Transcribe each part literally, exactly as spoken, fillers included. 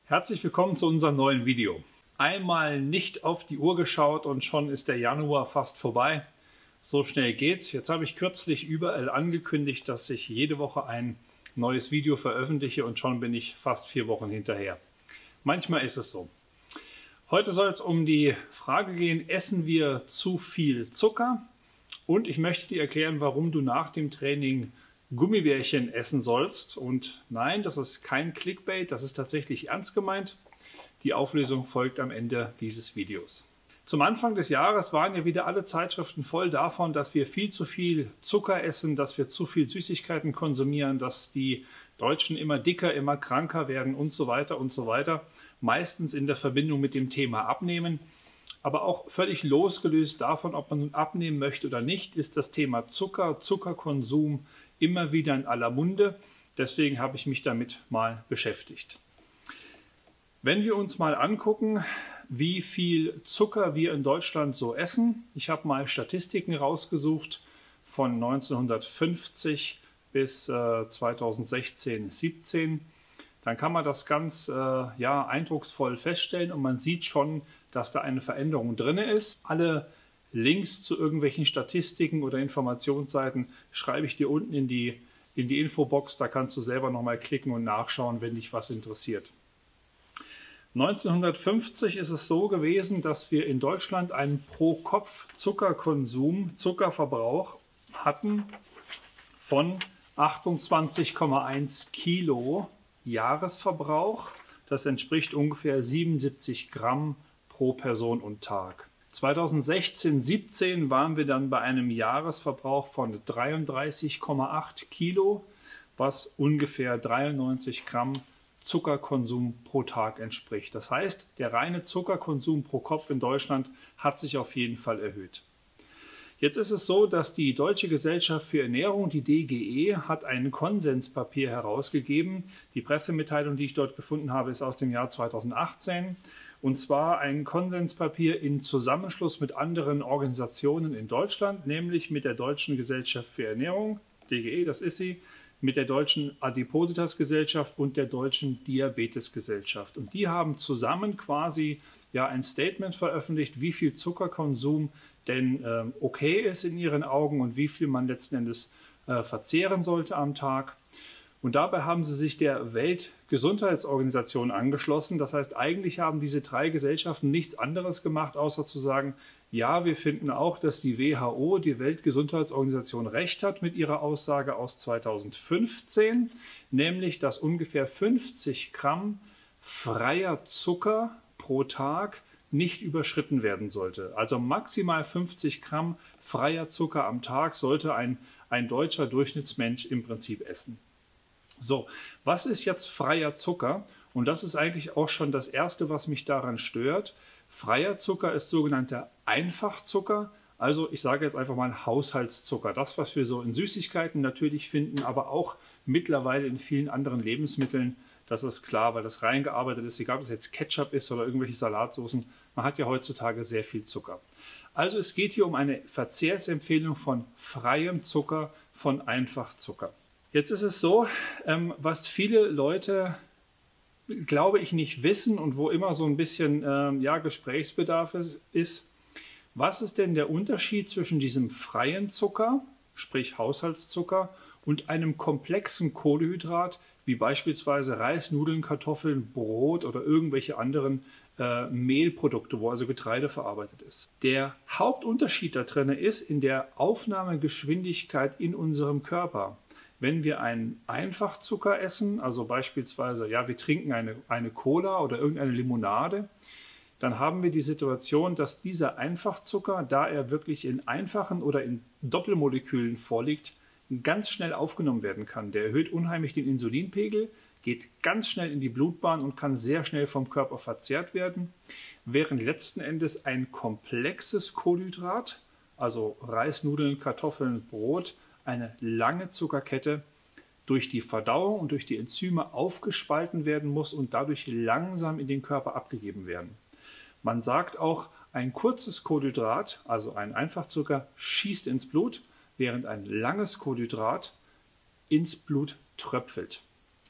Herzlich willkommen zu unserem neuen Video. Einmal nicht auf die Uhr geschaut und schon ist der Januar fast vorbei. So schnell geht's. Jetzt habe ich kürzlich überall angekündigt, dass ich jede Woche ein neues Video veröffentliche und schon bin ich fast vier Wochen hinterher. Manchmal ist es so. Heute soll es um die Frage gehen, essen wir zu viel Zucker? Und ich möchte dir erklären, warum du nach dem Training Gummibärchen essen sollst. Und nein, das ist kein Clickbait, das ist tatsächlich ernst gemeint. Die Auflösung folgt am Ende dieses Videos. Zum Anfang des Jahres waren ja wieder alle Zeitschriften voll davon, dass wir viel zu viel Zucker essen, dass wir zu viel Süßigkeiten konsumieren, dass die Deutschen immer dicker, immer kranker werden und so weiter und so weiter. Meistens in der Verbindung mit dem Thema Abnehmen. Aber auch völlig losgelöst davon, ob man nun abnehmen möchte oder nicht, ist das Thema Zucker, Zuckerkonsum immer wieder in aller Munde. Deswegen habe ich mich damit mal beschäftigt. Wenn wir uns mal angucken, wie viel Zucker wir in Deutschland so essen. Ich habe mal Statistiken rausgesucht von neunzehnhundertfünfzig bis äh, zweitausendsechzehn, siebzehn. Dann kann man das ganz äh, ja, eindrucksvoll feststellen und man sieht schon, dass da eine Veränderung drin ist. Alle Links zu irgendwelchen Statistiken oder Informationsseiten schreibe ich dir unten in die, in die Infobox. Da kannst du selber nochmal klicken und nachschauen, wenn dich was interessiert. neunzehnhundertfünfzig ist es so gewesen, dass wir in Deutschland einen Pro-Kopf-Zuckerkonsum, Zuckerverbrauch hatten von achtundzwanzig Komma eins Kilo Jahresverbrauch. Das entspricht ungefähr siebenundsiebzig Gramm pro Person und Tag. zweitausendsechzehn, siebzehn waren wir dann bei einem Jahresverbrauch von dreiunddreißig Komma acht Kilo, was ungefähr dreiundneunzig Gramm Zuckerkonsum pro Tag entspricht. Das heißt, der reine Zuckerkonsum pro Kopf in Deutschland hat sich auf jeden Fall erhöht. Jetzt ist es so, dass die Deutsche Gesellschaft für Ernährung, die D G E, hat ein Konsenspapier herausgegeben. Die Pressemitteilung, die ich dort gefunden habe, ist aus dem Jahr zweitausendachtzehn. Und zwar ein Konsenspapier in Zusammenschluss mit anderen Organisationen in Deutschland, nämlich mit der Deutschen Gesellschaft für Ernährung, D G E, das ist sie, mit der Deutschen Adipositas-Gesellschaft und der Deutschen Diabetes-Gesellschaft. Und die haben zusammen quasi ja ein Statement veröffentlicht, wie viel Zuckerkonsum denn äh, okay ist in ihren Augen und wie viel man letzten Endes äh, verzehren sollte am Tag. Und dabei haben sie sich der Weltgesundheitsorganisation angeschlossen. Das heißt, eigentlich haben diese drei Gesellschaften nichts anderes gemacht, außer zu sagen, ja, wir finden auch, dass die W H O, die Weltgesundheitsorganisation, recht hat mit ihrer Aussage aus zweitausendfünfzehn, nämlich, dass ungefähr fünfzig Gramm freier Zucker pro Tag nicht überschritten werden sollte. Also maximal fünfzig Gramm freier Zucker am Tag sollte ein, ein deutscher Durchschnittsmensch im Prinzip essen. So, was ist jetzt freier Zucker? Und das ist eigentlich auch schon das Erste, was mich daran stört. Freier Zucker ist sogenannter Einfachzucker, also ich sage jetzt einfach mal Haushaltszucker. Das, was wir so in Süßigkeiten natürlich finden, aber auch mittlerweile in vielen anderen Lebensmitteln. Das ist klar, weil das reingearbeitet ist, egal ob es jetzt Ketchup ist oder irgendwelche Salatsoßen. Man hat ja heutzutage sehr viel Zucker. Also es geht hier um eine Verzehrsempfehlung von freiem Zucker, von Einfachzucker. Jetzt ist es so, ähm, was viele Leute, glaube ich, nicht wissen und wo immer so ein bisschen ähm, ja, Gesprächsbedarf ist, ist, was ist denn der Unterschied zwischen diesem freien Zucker, sprich Haushaltszucker, und einem komplexen Kohlehydrat, wie beispielsweise Reis, Nudeln, Kartoffeln, Brot oder irgendwelche anderen äh, Mehlprodukte, wo also Getreide verarbeitet ist. Der Hauptunterschied da drin ist in der Aufnahmegeschwindigkeit in unserem Körper. Wenn wir einen Einfachzucker essen, also beispielsweise, ja, wir trinken eine, eine Cola oder irgendeine Limonade, dann haben wir die Situation, dass dieser Einfachzucker, da er wirklich in einfachen oder in Doppelmolekülen vorliegt, ganz schnell aufgenommen werden kann. Der erhöht unheimlich den Insulinpegel, geht ganz schnell in die Blutbahn und kann sehr schnell vom Körper verzehrt werden, während letzten Endes ein komplexes Kohlenhydrat, also Reis, Nudeln, Kartoffeln, Brot, eine lange Zuckerkette durch die Verdauung und durch die Enzyme aufgespalten werden muss und dadurch langsam in den Körper abgegeben werden. Man sagt auch, ein kurzes Kohlenhydrat, also ein Einfachzucker, schießt ins Blut, während ein langes Kohlenhydrat ins Blut tröpfelt.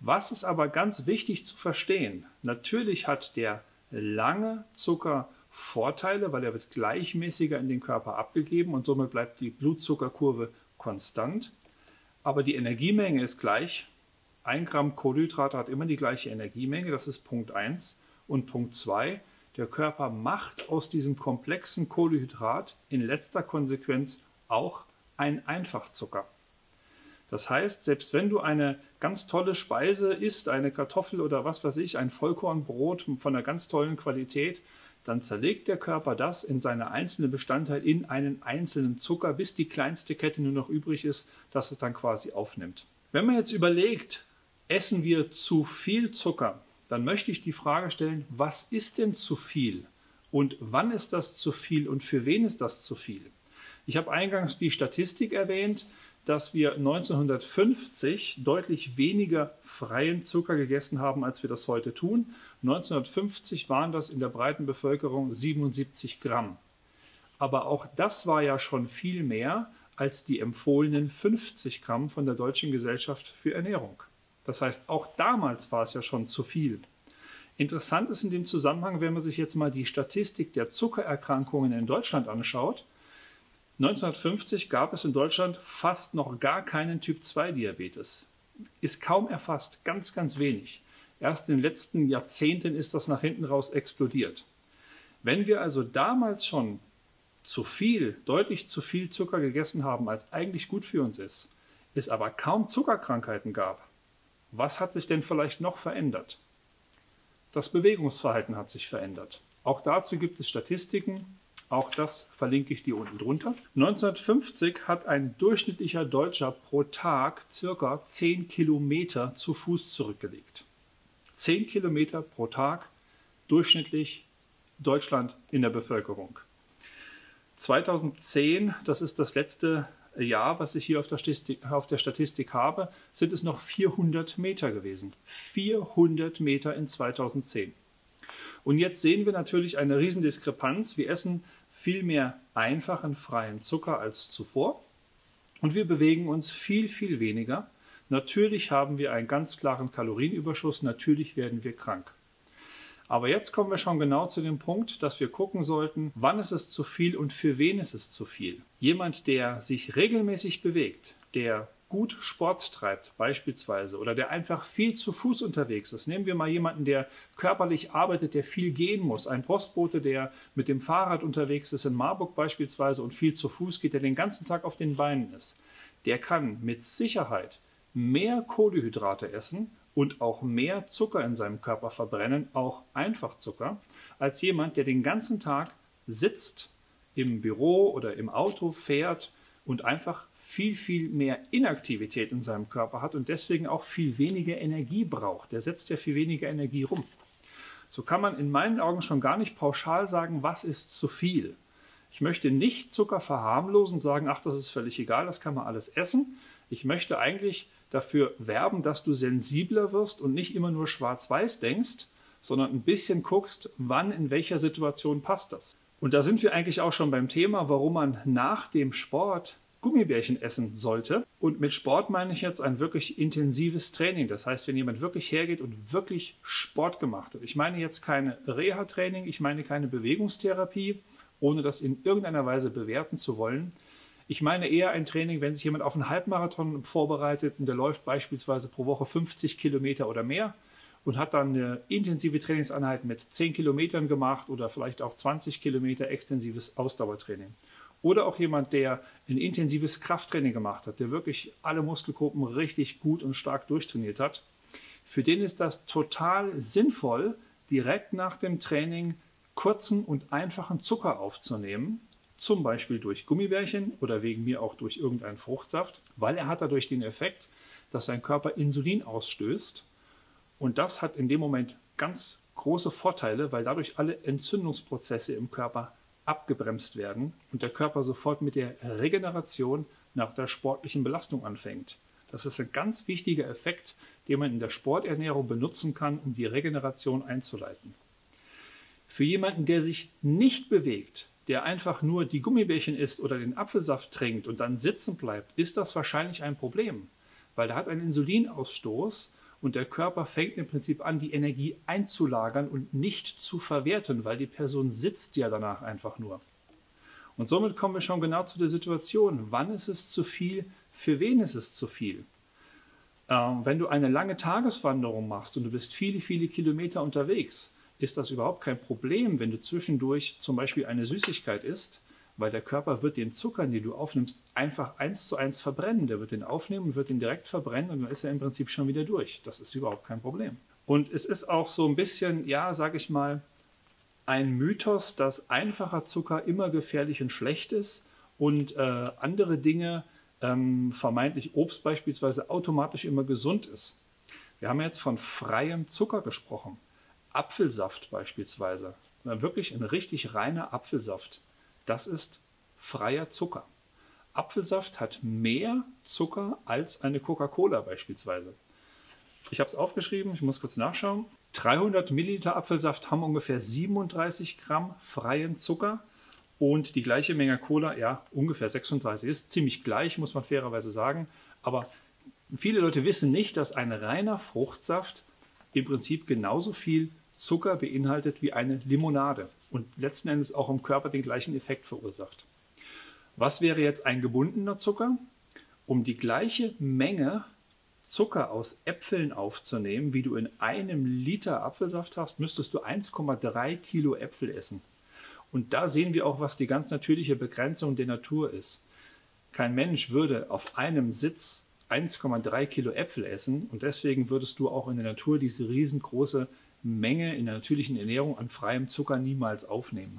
Was ist aber ganz wichtig zu verstehen? Natürlich hat der lange Zucker Vorteile, weil er wird gleichmäßiger in den Körper abgegeben und somit bleibt die Blutzuckerkurve konstant. Aber die Energiemenge ist gleich. ein Gramm Kohlenhydrate hat immer die gleiche Energiemenge, das ist Punkt eins. Und Punkt zwei, der Körper macht aus diesem komplexen Kohlenhydrat in letzter Konsequenz auch einen Einfachzucker. Das heißt, selbst wenn du eine ganz tolle Speise isst, eine Kartoffel oder was weiß ich, ein Vollkornbrot von einer ganz tollen Qualität, dann zerlegt der Körper das in seine einzelnen Bestandteile in einen einzelnen Zucker, bis die kleinste Kette nur noch übrig ist, dass es dann quasi aufnimmt. Wenn man jetzt überlegt, essen wir zu viel Zucker, dann möchte ich die Frage stellen, was ist denn zu viel? Und wann ist das zu viel und für wen ist das zu viel? Ich habe eingangs die Statistik erwähnt, dass wir neunzehnhundertfünfzig deutlich weniger freien Zucker gegessen haben, als wir das heute tun. neunzehnhundertfünfzig waren das in der breiten Bevölkerung siebenundsiebzig Gramm. Aber auch das war ja schon viel mehr als die empfohlenen fünfzig Gramm von der Deutschen Gesellschaft für Ernährung. Das heißt, auch damals war es ja schon zu viel. Interessant ist in dem Zusammenhang, wenn man sich jetzt mal die Statistik der Zuckererkrankungen in Deutschland anschaut. neunzehnhundertfünfzig gab es in Deutschland fast noch gar keinen Typ zwei Diabetes. Ist kaum erfasst, ganz, ganz wenig. Erst in den letzten Jahrzehnten ist das nach hinten raus explodiert. Wenn wir also damals schon zu viel, deutlich zu viel Zucker gegessen haben, als eigentlich gut für uns ist, es aber kaum Zuckerkrankheiten gab, was hat sich denn vielleicht noch verändert? Das Bewegungsverhalten hat sich verändert. Auch dazu gibt es Statistiken. Auch das verlinke ich dir unten drunter. neunzehnhundertfünfzig hat ein durchschnittlicher Deutscher pro Tag circa zehn Kilometer zu Fuß zurückgelegt. zehn Kilometer pro Tag durchschnittlich Deutschland in der Bevölkerung. zweitausendzehn, das ist das letzte Jahr, was ich hier auf der Statistik, auf der Statistik habe, sind es noch vierhundert Meter gewesen. vierhundert Meter in zweitausendzehn. Und jetzt sehen wir natürlich eine Riesendiskrepanz. Wir essen viel mehr einfachen, freien Zucker als zuvor und wir bewegen uns viel, viel weniger. Natürlich haben wir einen ganz klaren Kalorienüberschuss, natürlich werden wir krank. Aber jetzt kommen wir schon genau zu dem Punkt, dass wir gucken sollten, wann ist es zu viel und für wen ist es zu viel. Jemand, der sich regelmäßig bewegt, der gut Sport treibt beispielsweise oder der einfach viel zu Fuß unterwegs ist. Nehmen wir mal jemanden, der körperlich arbeitet, der viel gehen muss. Ein Postbote, der mit dem Fahrrad unterwegs ist in Marburg beispielsweise und viel zu Fuß geht, der den ganzen Tag auf den Beinen ist. Der kann mit Sicherheit mehr Kohlenhydrate essen und auch mehr Zucker in seinem Körper verbrennen, auch Einfachzucker, als jemand, der den ganzen Tag sitzt, im Büro oder im Auto fährt und einfach viel, viel mehr Inaktivität in seinem Körper hat und deswegen auch viel weniger Energie braucht. Der setzt ja viel weniger Energie rum. So kann man in meinen Augen schon gar nicht pauschal sagen, was ist zu viel. Ich möchte nicht Zucker verharmlosen und sagen, ach, das ist völlig egal, das kann man alles essen. Ich möchte eigentlich dafür werben, dass du sensibler wirst und nicht immer nur schwarz-weiß denkst, sondern ein bisschen guckst, wann, in welcher Situation passt das. Und da sind wir eigentlich auch schon beim Thema, warum man nach dem Sport Gummibärchen essen sollte. Und mit Sport meine ich jetzt ein wirklich intensives Training. Das heißt, wenn jemand wirklich hergeht und wirklich Sport gemacht hat. Ich meine jetzt keine Reha-Training, ich meine keine Bewegungstherapie, ohne das in irgendeiner Weise bewerten zu wollen. Ich meine eher ein Training, wenn sich jemand auf einen Halbmarathon vorbereitet und der läuft beispielsweise pro Woche fünfzig Kilometer oder mehr und hat dann eine intensive Trainingseinheit mit zehn Kilometern gemacht oder vielleicht auch zwanzig Kilometer extensives Ausdauertraining. Oder auch jemand, der ein intensives Krafttraining gemacht hat, der wirklich alle Muskelgruppen richtig gut und stark durchtrainiert hat. Für den ist das total sinnvoll, direkt nach dem Training kurzen und einfachen Zucker aufzunehmen. Zum Beispiel durch Gummibärchen oder wegen mir auch durch irgendeinen Fruchtsaft, weil er hat dadurch den Effekt, dass sein Körper Insulin ausstößt. Und das hat in dem Moment ganz große Vorteile, weil dadurch alle Entzündungsprozesse im Körper abgebremst werden und der Körper sofort mit der Regeneration nach der sportlichen Belastung anfängt. Das ist ein ganz wichtiger Effekt, den man in der Sporternährung benutzen kann, um die Regeneration einzuleiten. Für jemanden, der sich nicht bewegt, der einfach nur die Gummibärchen isst oder den Apfelsaft trinkt und dann sitzen bleibt, ist das wahrscheinlich ein Problem, weil der hat einen Insulinausstoß Und der Körper fängt im Prinzip an, die Energie einzulagern und nicht zu verwerten, weil die Person sitzt ja danach einfach nur. Und somit kommen wir schon genau zu der Situation, wann ist es zu viel, für wen ist es zu viel. Ähm, wenn du eine lange Tageswanderung machst und du bist viele, viele Kilometer unterwegs, ist das überhaupt kein Problem, wenn du zwischendurch zum Beispiel eine Süßigkeit isst, weil der Körper wird den Zucker, den du aufnimmst, einfach eins zu eins verbrennen. Der wird den aufnehmen und wird den direkt verbrennen und dann ist er im Prinzip schon wieder durch. Das ist überhaupt kein Problem. Und es ist auch so ein bisschen, ja, sage ich mal, ein Mythos, dass einfacher Zucker immer gefährlich und schlecht ist und äh, andere Dinge, ähm, vermeintlich Obst beispielsweise, automatisch immer gesund ist. Wir haben jetzt von freiem Zucker gesprochen. Apfelsaft beispielsweise, wirklich ein richtig reiner Apfelsaft. Das ist freier Zucker. Apfelsaft hat mehr Zucker als eine Coca-Cola beispielsweise. Ich habe es aufgeschrieben, ich muss kurz nachschauen. dreihundert Milliliter Apfelsaft haben ungefähr siebenunddreißig Gramm freien Zucker und die gleiche Menge Cola, ja, ungefähr sechsunddreißig. Ist ziemlich gleich, muss man fairerweise sagen. Aber viele Leute wissen nicht, dass ein reiner Fruchtsaft im Prinzip genauso viel Zucker beinhaltet wie eine Limonade und letzten Endes auch im Körper den gleichen Effekt verursacht. Was wäre jetzt ein gebundener Zucker? Um die gleiche Menge Zucker aus Äpfeln aufzunehmen, wie du in einem Liter Apfelsaft hast, müsstest du eins Komma drei Kilo Äpfel essen. Und da sehen wir auch, was die ganz natürliche Begrenzung der Natur ist. Kein Mensch würde auf einem Sitz eins Komma drei Kilo Äpfel essen und deswegen würdest du auch in der Natur diese riesengroße Menge in der natürlichen Ernährung an freiem Zucker niemals aufnehmen.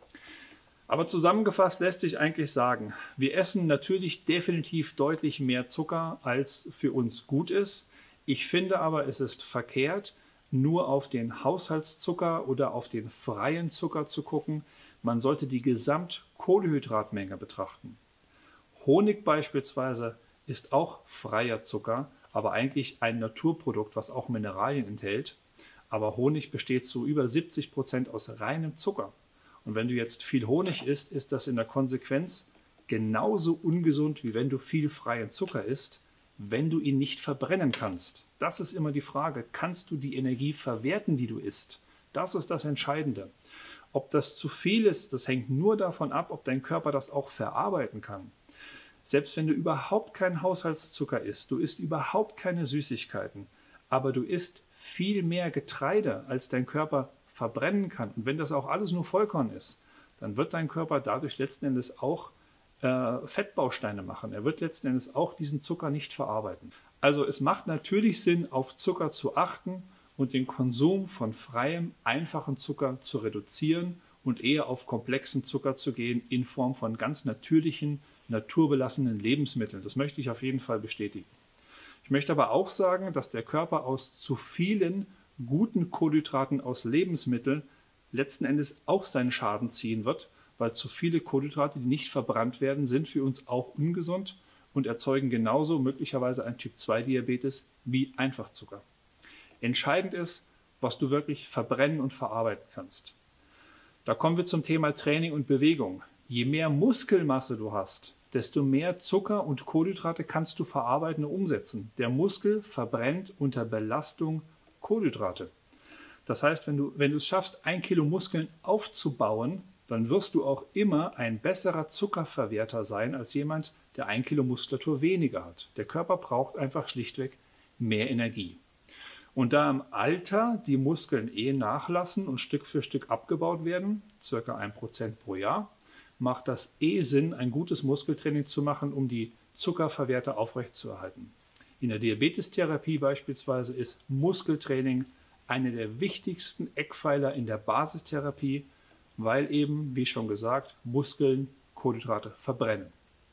Aber zusammengefasst lässt sich eigentlich sagen, wir essen natürlich definitiv deutlich mehr Zucker, als für uns gut ist. Ich finde aber, es ist verkehrt, nur auf den Haushaltszucker oder auf den freien Zucker zu gucken. Man sollte die Gesamtkohlehydratmenge betrachten. Honig beispielsweise ist auch freier Zucker, aber eigentlich ein Naturprodukt, was auch Mineralien enthält. Aber Honig besteht zu über siebzig Prozent aus reinem Zucker. Und wenn du jetzt viel Honig isst, ist das in der Konsequenz genauso ungesund, wie wenn du viel freien Zucker isst, wenn du ihn nicht verbrennen kannst. Das ist immer die Frage, kannst du die Energie verwerten, die du isst? Das ist das Entscheidende. Ob das zu viel ist, das hängt nur davon ab, ob dein Körper das auch verarbeiten kann. Selbst wenn du überhaupt keinen Haushaltszucker isst, du isst überhaupt keine Süßigkeiten, aber du isst viel mehr Getreide, als dein Körper verbrennen kann. Und wenn das auch alles nur Vollkorn ist, dann wird dein Körper dadurch letzten Endes auch äh, Fettbausteine machen. Er wird letzten Endes auch diesen Zucker nicht verarbeiten. Also es macht natürlich Sinn, auf Zucker zu achten und den Konsum von freiem, einfachen Zucker zu reduzieren und eher auf komplexen Zucker zu gehen in Form von ganz natürlichen, naturbelassenen Lebensmitteln. Das möchte ich auf jeden Fall bestätigen. Ich möchte aber auch sagen, dass der Körper aus zu vielen guten Kohlenhydraten aus Lebensmitteln letzten Endes auch seinen Schaden ziehen wird, weil zu viele Kohlenhydrate, die nicht verbrannt werden, sind für uns auch ungesund und erzeugen genauso möglicherweise ein Typ zwei Diabetes wie Einfachzucker. Entscheidend ist, was du wirklich verbrennen und verarbeiten kannst. Da kommen wir zum Thema Training und Bewegung. Je mehr Muskelmasse du hast, desto mehr Zucker und Kohlenhydrate kannst du verarbeiten und umsetzen. Der Muskel verbrennt unter Belastung Kohlenhydrate. Das heißt, wenn du, wenn du es schaffst, ein Kilo Muskeln aufzubauen, dann wirst du auch immer ein besserer Zuckerverwerter sein als jemand, der ein Kilo Muskulatur weniger hat. Der Körper braucht einfach schlichtweg mehr Energie. Und da im Alter die Muskeln eh nachlassen und Stück für Stück abgebaut werden, circa ein Prozent pro Jahr, macht das eh Sinn, ein gutes Muskeltraining zu machen, um die Zuckerverwerter aufrechtzuerhalten. In der Diabetestherapie beispielsweise ist Muskeltraining einer der wichtigsten Eckpfeiler in der Basistherapie, weil eben, wie schon gesagt, Muskeln Kohlenhydrate verbrennen.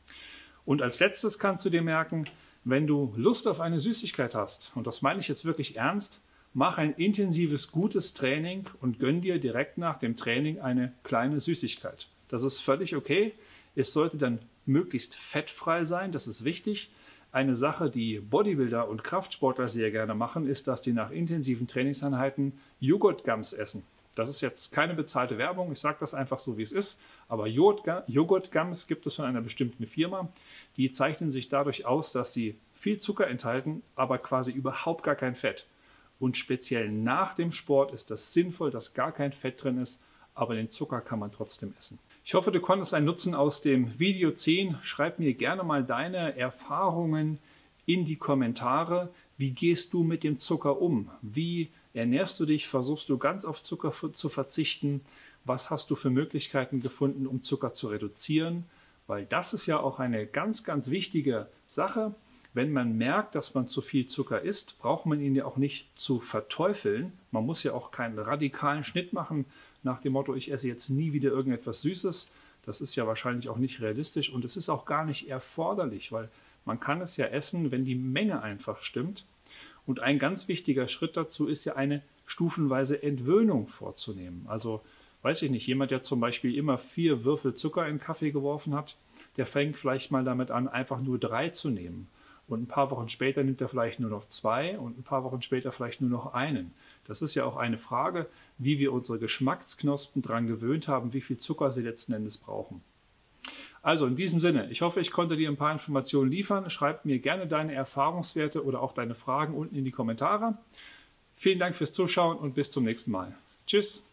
Und als letztes kannst du dir merken, wenn du Lust auf eine Süßigkeit hast, und das meine ich jetzt wirklich ernst, mach ein intensives, gutes Training und gönn dir direkt nach dem Training eine kleine Süßigkeit. Das ist völlig okay. Es sollte dann möglichst fettfrei sein, das ist wichtig. Eine Sache, die Bodybuilder und Kraftsportler sehr gerne machen, ist, dass die nach intensiven Trainingseinheiten Joghurtgums essen. Das ist jetzt keine bezahlte Werbung, ich sage das einfach so, wie es ist. Aber Joghurtgums gibt es von einer bestimmten Firma. Die zeichnen sich dadurch aus, dass sie viel Zucker enthalten, aber quasi überhaupt gar kein Fett. Und speziell nach dem Sport ist das sinnvoll, dass gar kein Fett drin ist, aber den Zucker kann man trotzdem essen. Ich hoffe, du konntest einen Nutzen aus dem Video ziehen. Schreib mir gerne mal deine Erfahrungen in die Kommentare. Wie gehst du mit dem Zucker um? Wie ernährst du dich? Versuchst du ganz auf Zucker zu verzichten? Was hast du für Möglichkeiten gefunden, um Zucker zu reduzieren? Weil das ist ja auch eine ganz, ganz wichtige Sache. Wenn man merkt, dass man zu viel Zucker isst, braucht man ihn ja auch nicht zu verteufeln. Man muss ja auch keinen radikalen Schnitt machen nach dem Motto, ich esse jetzt nie wieder irgendetwas Süßes. Das ist ja wahrscheinlich auch nicht realistisch und es ist auch gar nicht erforderlich, weil man kann es ja essen, wenn die Menge einfach stimmt. Und ein ganz wichtiger Schritt dazu ist ja eine stufenweise Entwöhnung vorzunehmen. Also weiß ich nicht, jemand, der zum Beispiel immer vier Würfel Zucker in den Kaffee geworfen hat, der fängt vielleicht mal damit an, einfach nur drei zu nehmen. Und ein paar Wochen später nimmt er vielleicht nur noch zwei und ein paar Wochen später vielleicht nur noch einen. Das ist ja auch eine Frage, wie wir unsere Geschmacksknospen daran gewöhnt haben, wie viel Zucker sie letzten Endes brauchen. Also in diesem Sinne, ich hoffe, ich konnte dir ein paar Informationen liefern. Schreib mir gerne deine Erfahrungswerte oder auch deine Fragen unten in die Kommentare. Vielen Dank fürs Zuschauen und bis zum nächsten Mal. Tschüss!